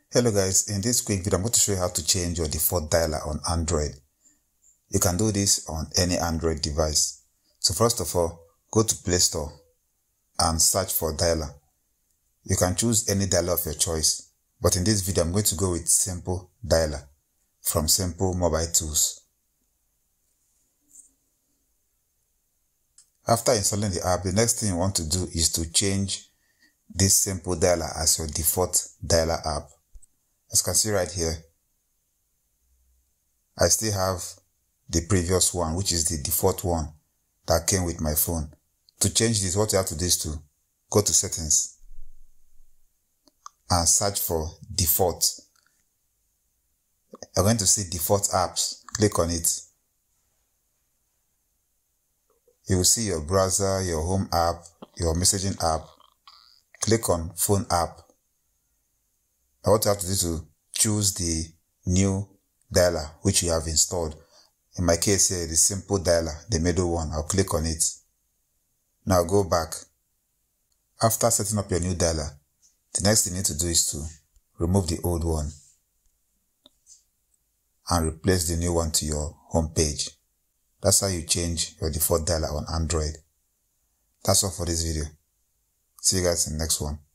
Hello guys, in this quick video I'm going to show you how to change your default dialer on Android. You can do this on any Android device. So first of all, go to Play Store and search for dialer. You can choose any dialer of your choice, but in this video I'm going to go with Simple Dialer from Simple Mobile Tools. After installing the app, the next thing you want to do is to change this Simple Dialer as your default dialer app. As you can see right here, I still have the previous one, which is the default one that came with my phone. To change this, what you have to do is to go to Settings and search for Default. You're going to see Default Apps. Click on it. You will see your browser, your home app, your messaging app. Click on Phone app. Now what you have to do is to choose the new dialer which you have installed. In my case here, the Simple Dialer, the middle one. I'll click on it. Now go back. After setting up your new dialer, the next thing you need to do is to remove the old one and replace the new one to your home page. That's how you change your default dialer on Android. That's all for this video. See you guys in the next one.